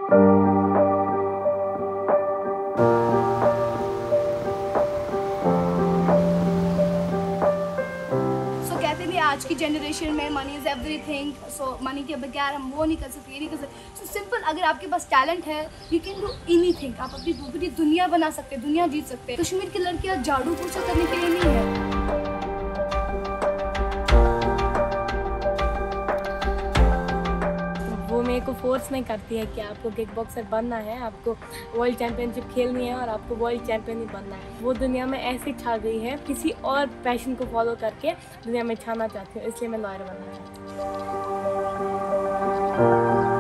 कहते नहीं आज की जनरेशन में money is everything, so money के बगैर हम वो नहीं कर सकते, ये नहीं कर सकते। सो सिंपल, अगर आपके पास टैलेंट है यू कैन डू एनीथिंग। आप अपनी पूरी दुनिया बना सकते हैं, दुनिया जीत सकते हैं। कश्मीर की लड़कियां झाड़ू पोछा करने के लिए नहीं है। वो मेरे को फोर्स नहीं करती है कि आपको किक बॉक्सर बनना है, आपको वर्ल्ड चैम्पियनशिप खेलनी है और आपको वर्ल्ड चैम्पियन ही बनना है। वो दुनिया में ऐसी छा गई है, किसी और पैशन को फॉलो करके दुनिया में छाना चाहती हूँ, इसलिए मैं लॉयर बनना है।